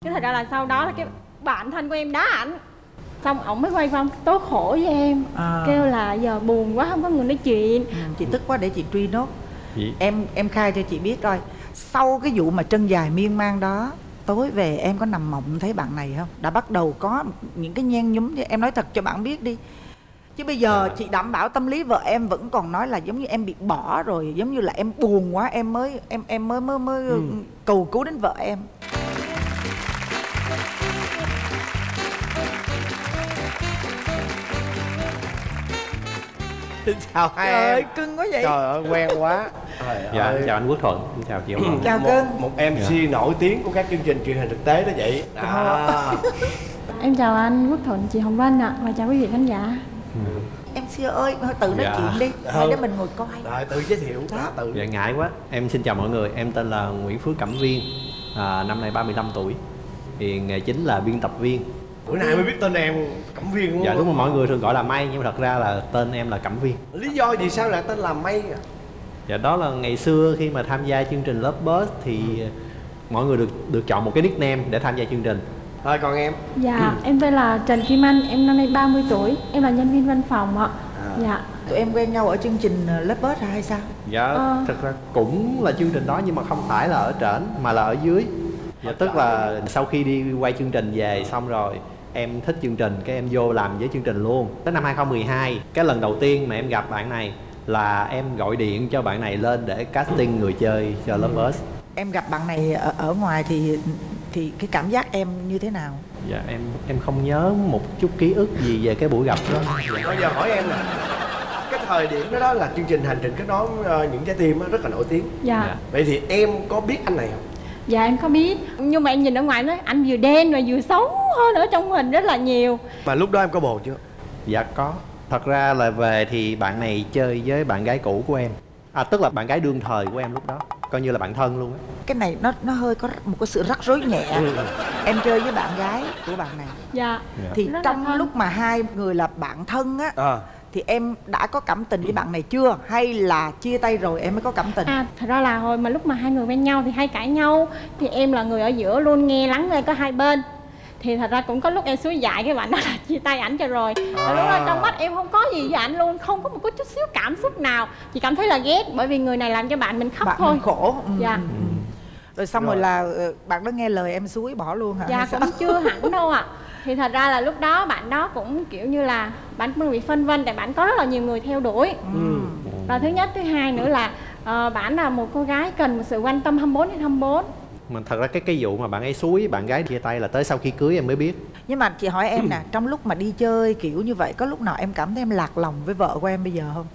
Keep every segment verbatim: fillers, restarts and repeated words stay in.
Cái thật ra là sau đó là cái bạn thân của em đá ảnh, xong ổng mới quay phong tố khổ với em, à. Kêu là giờ buồn quá không có người nói chuyện. Ừ, chị tức quá để chị truy nốt. Gì? Em em khai cho chị biết coi, sau cái vụ mà chân dài miên man đó, tối về em có nằm mộng thấy bạn này không? Đã bắt đầu có những cái nhen nhúm, em nói thật cho bạn biết đi. Chứ bây giờ à. chị đảm bảo tâm lý vợ em vẫn còn nói là giống như em bị bỏ rồi, giống như là em buồn quá em mới em em mới mới mới ừ. cầu cứu đến vợ em. Xin chào hai Trời em. ơi, cưng quá vậy. Trời ơi, quen quá. Trời dạ, ơi. chào anh Quốc Thuận, chào chị Hồng. Chào một, cưng. một em xê dạ. nổi tiếng của các chương trình truyền hình thực tế đó vậy. À. Em chào anh Quốc Thuận, chị Hồng Vân ạ, và chào quý vị khán giả. Ừ. Em xê ơi, tự nói dạ. chuyện đi, hai đứa mình ngồi coi. Rồi, tự giới thiệu. Đó. Tự. Dạ, ngại quá. Em xin chào mọi người, em tên là Nguyễn Phước Cẩm Viên, à, năm nay ba mươi lăm tuổi. Thì nghề chính là biên tập viên. Bữa nay mới biết tên em Cẩm Viên đúng không? Dạ đúng rồi, mọi người thường gọi là May nhưng mà thật ra là tên em là Cẩm Viên. Lý do gì sao lại tên là May à? Dạ đó là ngày xưa khi mà tham gia chương trình Love Buzz thì mọi người được được chọn một cái nickname để tham gia chương trình. Rồi còn em? Dạ, em tên là Trần Kim Anh, em năm nay ba mươi tuổi, em là nhân viên văn phòng ạ. À. Dạ. Tụi em quen nhau ở chương trình Love Buzz hay sao? Dạ, à. Thật ra cũng là chương trình đó nhưng mà không phải là ở trển mà là ở dưới. Dạ, tức là sau khi đi quay chương trình về xong rồi em thích chương trình, cái em vô làm với chương trình luôn. Tới năm hai không một hai, cái lần đầu tiên mà em gặp bạn này là em gọi điện cho bạn này lên để casting người chơi cho Love Buzz. Em gặp bạn này ở, ở ngoài thì thì cái cảm giác em như thế nào? Dạ em em không nhớ một chút ký ức gì về cái buổi gặp đó. Dạ. Bây giờ hỏi em nè, cái thời điểm đó, đó là chương trình Hành Trình Kết Nối Những Trái Tim rất là nổi tiếng. Dạ. Dạ. Vậy thì em có biết anh này không? Dạ em có biết, nhưng mà em nhìn ở ngoài nói anh vừa đen và vừa xấu hơn ở trong hình rất là nhiều. Mà lúc đó em có bồ chưa? Dạ có. Thật ra là về thì bạn này chơi với bạn gái cũ của em. À, tức là bạn gái đương thời của em lúc đó, coi như là bạn thân luôn á. Cái này nó nó hơi có một cái sự rắc rối nhẹ. Em chơi với bạn gái của bạn này. Dạ. Thì rất trong lúc mà hai người là bạn thân á, à. thì em đã có cảm tình với bạn này chưa? Hay là chia tay rồi em mới có cảm tình? À, thật ra là hồi mà lúc mà hai người quen nhau thì hay cãi nhau. Thì em là người ở giữa luôn nghe lắng nghe có hai bên. Thì thật ra cũng có lúc em suối dại cái bạn đó là chia tay ảnh cho rồi. Và lúc đó trong mắt em không có gì với ảnh luôn, không có một chút xíu cảm xúc nào. Chỉ cảm thấy là ghét bởi vì người này làm cho bạn mình khóc bạn thôi. Bạn khổ. Ừ. Dạ. Ừ. Rồi xong rồi. rồi là bạn đó nghe lời em suối bỏ luôn hả? Dạ cũng chưa hẳn đâu ạ. À. Thì thật ra là lúc đó bạn đó cũng kiểu như là bạn cũng bị phân vân tại bạn có rất là nhiều người theo đuổi. Ừ. Và thứ nhất, thứ hai nữa là uh, bạn là một cô gái cần một sự quan tâm hai mươi bốn trên hai mươi bốn. Mà thật ra cái cái vụ mà bạn ấy suối bạn gái chia tay là tới sau khi cưới em mới biết. Nhưng mà chị hỏi em nè, trong lúc mà đi chơi kiểu như vậy có lúc nào em cảm thấy em lạc lòng với vợ của em bây giờ không?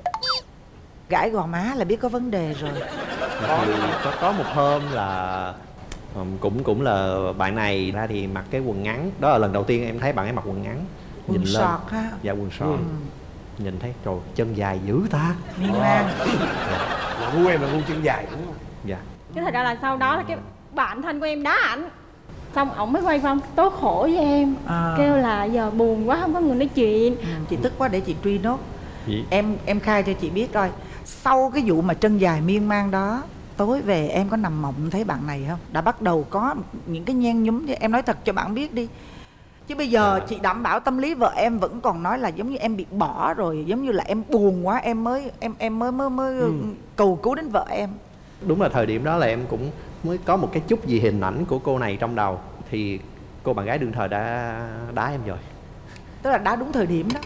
Gãi gò má là biết có vấn đề rồi. Có có, có một hôm là um, cũng cũng là bạn này ra thì mặc cái quần ngắn, đó là lần đầu tiên em thấy bạn ấy mặc quần ngắn. Quần nhìn sọt lên. ha. Dạ quần sọt. Ừ. Nhìn thấy trời chân dài dữ ta. Miên man. Là gu em là gu chân dài đúng không? Dạ. Cái thật ra là sau đó là cái bạn thân của em đá ảnh, xong ổng mới quay phong tố khổ với em, à. Kêu là giờ buồn quá không có người nói chuyện. Ừ, chị tức quá để chị truy nốt. Gì? Em em khai cho chị biết coi, sau cái vụ mà chân dài miên man đó, tối về em có nằm mộng thấy bạn này không? Đã bắt đầu có những cái nhen nhúm, em nói thật cho bạn biết đi. Chứ bây giờ à. chị đảm bảo tâm lý vợ em vẫn còn nói là giống như em bị bỏ rồi, giống như là em buồn quá em mới em em mới mới mới ừ. cầu cứu đến vợ em. Đúng là thời điểm đó là em cũng mới có một cái chút gì hình ảnh của cô này trong đầu. Thì cô bạn gái đương thời đã đá em rồi. Tức là đá đúng thời điểm đó.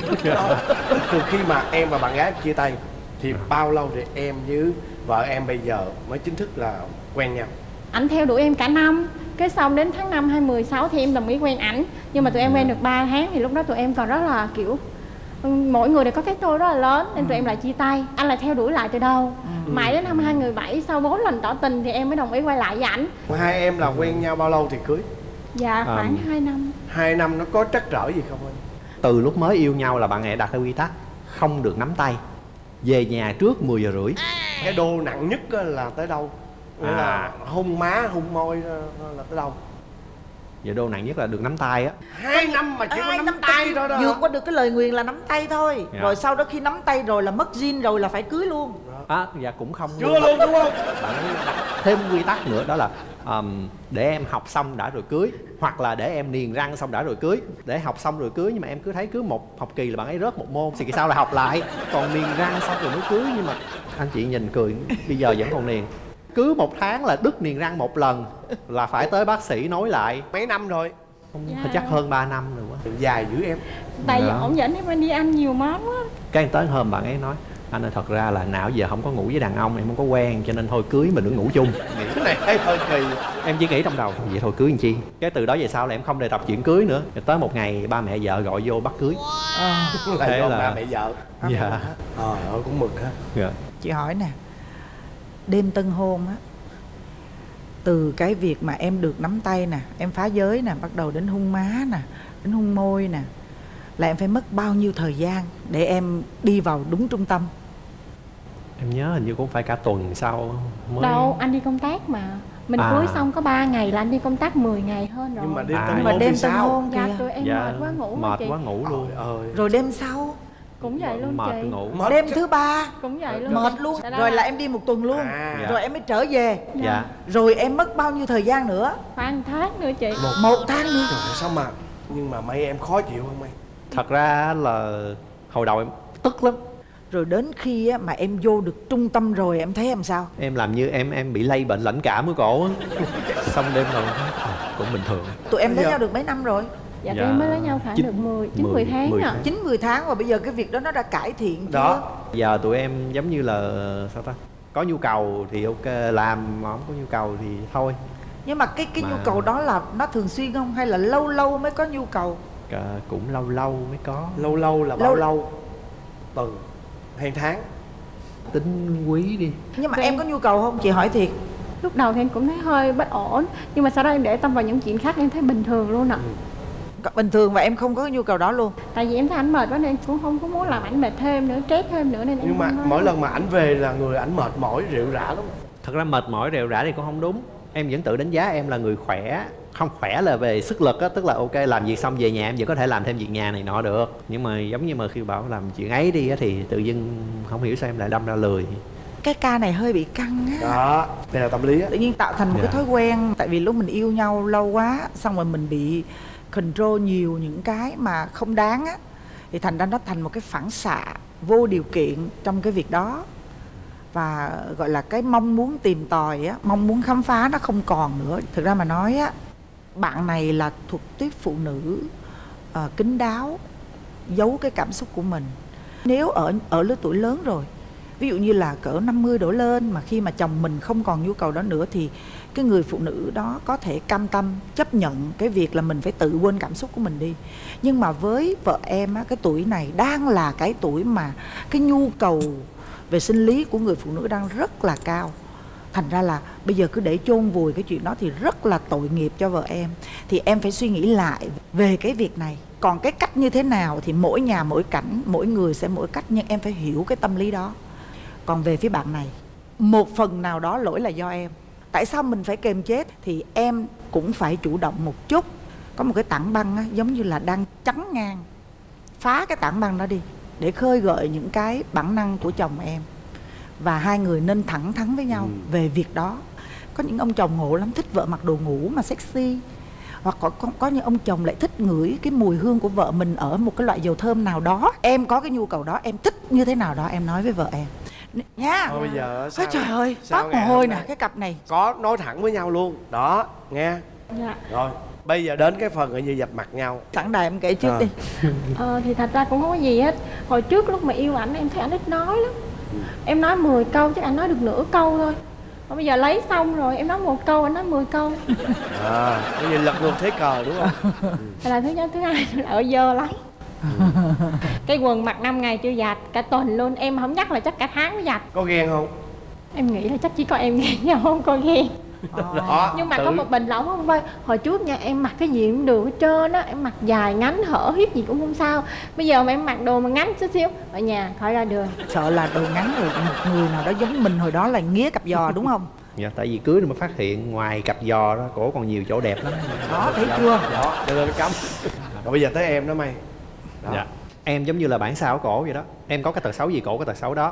Từ khi mà em và bạn gái chia tay thì bao lâu thì em với vợ em bây giờ mới chính thức là quen nhau? Anh theo đuổi em cả năm, cái xong đến tháng năm hai mười sáu thì em đồng ý quen ảnh. Nhưng mà tụi em quen được ba tháng thì lúc đó tụi em còn rất là kiểu mỗi người đều có cái tôi rất là lớn nên tụi em lại chia tay. Anh lại theo đuổi lại từ đâu. Ừ. Mãi đến năm hai không một bảy sau bốn lần tỏ tình thì em mới đồng ý quay lại với ảnh. Hai em là quen nhau bao lâu thì cưới? Dạ khoảng à, hai năm. Hai năm nó có trắc trở gì không anh? Từ lúc mới yêu nhau là bạn ấy đặt cái quy tắc không được nắm tay, về nhà trước mười giờ rưỡi. Cái đô nặng nhất là tới đâu? À. Là hôn má, hôn môi là tới đâu? Dạ đô nặng nhất là được nắm tay á. Hai năm mà chỉ có nắm, nắm tay thôi đó. Vượt qua được cái lời nguyền là nắm tay thôi. Dạ. Rồi sau đó khi nắm tay rồi là mất zin rồi là phải cưới luôn. À, dạ cũng không chưa luôn đúng không? Bạn đặt thêm quy tắc nữa đó là um, để em học xong đã rồi cưới, hoặc là để em niềng răng xong đã rồi cưới. Để học xong rồi cưới, nhưng mà em cứ thấy cứ một học kỳ là bạn ấy rớt một môn thì sao là học lại, còn niềng răng xong rồi mới cưới. Nhưng mà anh chị nhìn cười, bây giờ vẫn còn niềng. Cứ một tháng là đứt niềng răng một lần là phải tới bác sĩ nối lại. Mấy năm rồi? Không, Dạ. chắc hơn ba năm rồi quá. Dài dữ em. Tại vì Dạ. ổng dẫn em đi ăn nhiều món á. Cái tới hôm bạn ấy nói: anh ơi, thật ra là nào giờ không có ngủ với đàn ông, em không có quen, cho nên thôi cưới mình đừng ngủ chung. Cái này thấy hơi kỳ. Em chỉ nghĩ trong đầu vậy thôi cưới làm chi. Cái từ đó về sau là em không đề cập chuyện cưới nữa. Rồi tới một ngày ba mẹ vợ gọi vô bắt cưới. À, là Thế do là- ba mẹ vợ. Dạ. Trời ơi, cũng mừng ha. Dạ. Chị hỏi nè, đêm tân hôn á, từ cái việc mà em được nắm tay nè, em phá giới nè, bắt đầu đến hôn má nè, đến hôn môi nè, là em phải mất bao nhiêu thời gian để em đi vào đúng trung tâm? Em nhớ hình như cũng phải cả tuần sau mới. Đâu, anh đi công tác mà. Mình À. cưới xong có ba ngày là anh đi công tác mười ngày hơn rồi. Nhưng mà đêm À. tân Nhưng mà hôn đêm thì tân sao? hôn Dạ kìa, tụi em Dạ, mệt quá ngủ mà mệt chị. quá ngủ luôn. Trời ơi. rồi đêm sau, Cũng vậy luôn Mệt chị. ngủ. Mệt đêm chứ. thứ ba Cũng vậy luôn. mệt luôn, Dạ, đó rồi là em đi một tuần luôn, À. rồi em mới trở về, Dạ. rồi em mất bao nhiêu thời gian nữa? khoảng tháng nữa chị. Một tháng nữa. Trời ơi, sao mà. Nhưng mà mấy em khó chịu không mấy? Thật ra là hồi đầu em tức lắm. Rồi đến khi á, mà em vô được trung tâm rồi em thấy em sao? Em làm như em em bị lây bệnh lãnh cảm ở cổ á. Xong đêm rồi à, cũng bình thường. Tụi em lấy Dạ. nhau được mấy năm rồi? Dạ, Dạ. tụi em mới lấy nhau khoảng Chín- được mười, chín mười- mười tháng mười à. tháng. chín mười tháng và bây giờ cái việc đó nó đã cải thiện chưa? Đó. Giờ tụi em giống như là sao ta, có nhu cầu thì ok làm, mà không có nhu cầu thì thôi. Nhưng mà cái cái Mà- nhu cầu đó là nó thường xuyên không, hay là lâu lâu mới có nhu cầu? À, cũng lâu lâu mới có. Lâu lâu là bao Lâu- lâu? Tuần hay tháng? Tính quý đi. Nhưng mà Vậy- em có nhu cầu không? Chị hỏi thiệt. Lúc đầu thì em cũng thấy hơi bất ổn, nhưng mà sau đó em để tâm vào những chuyện khác em thấy bình thường luôn ạ. Có- Bình thường và em không có nhu cầu đó luôn. Tại vì em thấy ảnh mệt quá nên em cũng không có muốn làm ảnh mệt thêm nữa, stress thêm nữa nên em Nhưng mà không nói. mỗi lần mà ảnh về là người ảnh mệt mỏi rệu rã lắm. Thật ra mệt mỏi rệu rã thì cũng không đúng. Em vẫn tự đánh giá em là người khỏe. Không khỏe là về sức lực á, tức là ok làm việc xong về nhà em vẫn có thể làm thêm việc nhà này nọ được. Nhưng mà giống như mà khi bảo làm chuyện ấy đi á, thì tự dưng không hiểu sao em lại đâm ra lười. Cái ca này hơi bị căng á. Đó, đây là tâm lý á. Tự nhiên tạo thành một Dạ. cái thói quen. Tại vì lúc mình yêu nhau lâu quá, xong rồi mình bị control nhiều những cái mà không đáng á, thì thành ra nó thành một cái phản xạ vô điều kiện trong cái việc đó. Và gọi là cái mong muốn tìm tòi á, mong muốn khám phá nó không còn nữa. Thực ra mà nói á, bạn này là thuộc tiếp phụ nữ uh, kín đáo, giấu cái cảm xúc của mình. Nếu ở ở lứa tuổi lớn rồi, ví dụ như là cỡ năm mươi đổ lên, mà khi mà chồng mình không còn nhu cầu đó nữa, thì cái người phụ nữ đó có thể cam tâm chấp nhận cái việc là mình phải tự quên cảm xúc của mình đi. Nhưng mà với vợ em á, cái tuổi này đang là cái tuổi mà cái nhu cầu về sinh lý của người phụ nữ đang rất là cao. Thành ra là bây giờ cứ để chôn vùi cái chuyện đó thì rất là tội nghiệp cho vợ em. Thì em phải suy nghĩ lại về cái việc này. Còn cái cách như thế nào thì mỗi nhà mỗi cảnh, mỗi người sẽ mỗi cách, nhưng em phải hiểu cái tâm lý đó. Còn về phía bạn này, một phần nào đó lỗi là do em. Tại sao mình phải kềm chế? Thì em cũng phải chủ động một chút. Có một cái tảng băng á, giống như là đang chắn ngang. Phá cái tảng băng đó đi, để khơi gợi những cái bản năng của chồng em. Và hai người nên thẳng thắn với nhau Ừ. về việc đó. Có những ông chồng ngộ lắm, thích vợ mặc đồ ngủ mà sexy. Hoặc có, có, có những ông chồng lại thích ngửi cái mùi hương của vợ mình ở một cái loại dầu thơm nào đó. Em có cái nhu cầu đó, em thích như thế nào đó, em nói với vợ em nha. Thôi bây giờ sao? Ôi trời ơi, sao toát mồ ngày hôi hôm nè, nay? cái cặp này. Có nói thẳng với nhau luôn. Đó, nghe. Dạ. Rồi, bây giờ đến cái phần gọi như dập mặt nhau. Sẵn đài em kể trước À. đi. Ờ, thì thật ra cũng không có gì hết. Hồi trước lúc mà yêu ảnh em thấy ảnh ít nói lắm. Em nói mười câu chắc anh nói được nửa câu thôi. Còn bây giờ lấy xong rồi em nói một câu anh nói mười câu. À, cái gì lật ngược thế cờ đúng không? Hay là thứ nhất, thứ hai là ở dơ lắm. Cái quần mặc năm ngày chưa giặt, cả tuần luôn. Em không nhắc là chắc cả tháng mới giặt. Có ghen không? Em nghĩ là chắc chỉ có em ghen nhau không có ghen. Đó, Nhưng mà tự- có một bình là ổng không vơi. Hồi trước nha em mặc cái gì cũng được hết trơn á. Em mặc dài ngắn hở hiếp gì cũng không sao. Bây giờ mà em mặc đồ mà ngắn chút xíu ở nhà khỏi ra đường. Sợ là đồ ngắn rồi một người nào đó giống mình hồi đó là nghía cặp giò đúng không? Dạ, tại vì cưới rồi mới phát hiện ngoài cặp giò đó cổ còn nhiều chỗ đẹp lắm. Đó, thấy chưa? Đó, cho nên nó cấm. Rồi bây giờ tới em đó mày. Đó. Dạ. Em giống như là bản sao của cổ vậy đó. Em có cái tật xấu gì cổ có tật xấu đó.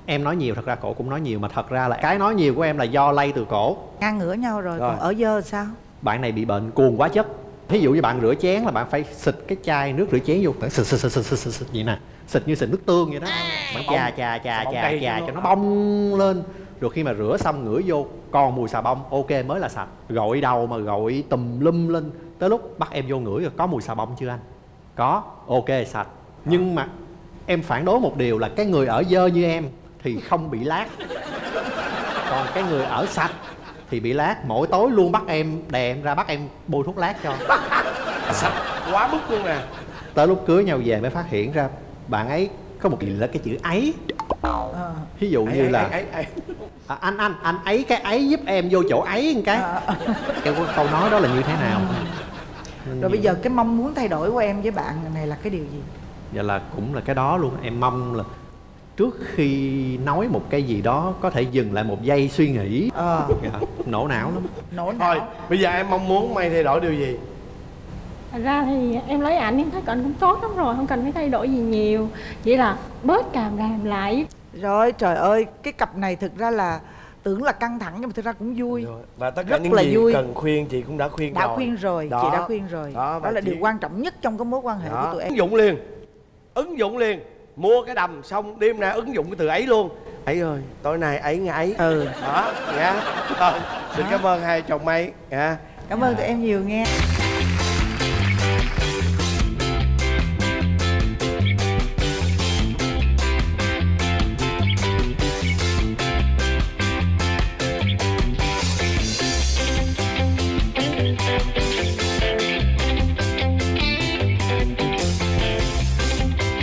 Em nói nhiều, thật ra cổ cũng nói nhiều, mà thật ra là cái nói nhiều của em là do lây từ cổ. Ngang ngửa nhau rồi, Rồi. còn ở dơ sao? Bạn này bị bệnh cuồng quá chất. Ví dụ như bạn rửa chén là bạn phải xịt cái chai nước rửa chén vô, bạn xịt xịt xịt xịt xịt, xịt vậy nè, xịt như xịt nước tương vậy đó. Bạn chà chà chà bông chà cây chà luôn. cho nó bong lên. Rồi khi mà rửa xong ngửi vô còn mùi xà bông, ok mới là sạch. Gội đầu mà gội tùm lum lên, tới lúc bắt em vô ngửi rồi có mùi xà bông chưa anh? Có, ok sạch. Nhưng mà em phản đối một điều là cái người ở dơ như em thì không bị lát, còn cái người ở sạch thì bị lát. Mỗi tối luôn bắt em đè em ra, bắt em bôi thuốc lát cho. Sạch quá mức luôn nè. Tới lúc cưới nhau về mới phát hiện ra bạn ấy có một gì là cái chữ ấy. Ờ. Ví dụ như Ấy, là ấy, ấy, ấy. à, anh anh anh ấy cái ấy giúp em vô chỗ ấy một cái. Ờ. Em có câu nói đó là như thế nào? Nên Rồi bây nhiều- giờ cái mong muốn thay đổi của em với bạn này là cái điều gì? Dạ là cũng là cái đó luôn. Em mong là trước khi nói một cái gì đó có thể dừng lại một giây suy nghĩ. Ờ. Dạ, nổ não lắm. Nổ Thôi não. bây giờ em mong muốn May thay đổi điều gì? Thật ra thì em lấy ảnh em thấy ảnh cũng tốt lắm rồi, không cần phải thay đổi gì nhiều, chỉ là bớt càm ràm lại. Rồi trời ơi, cái cặp này thực ra là tưởng là căng thẳng nhưng mà thực ra cũng vui. Rồi. Và tất cả Rất những là gì vui. cần khuyên chị cũng đã khuyên Đã rồi. khuyên rồi, Đó. chị đã khuyên rồi. Đó, Đó, và là chị- điều quan trọng nhất trong cái mối quan hệ Đó. của tụi em. Ứng dụng liền. Ứng dụng liền. Mua cái đầm xong đêm nay ứng dụng cái từ ấy luôn. Ấy ơi, tối nay ấy nghe ấy. Ừ. Đó, nha. Rồi, xin cảm ơn hai chồng May nha. Cảm ơn tụi em nhiều nghe.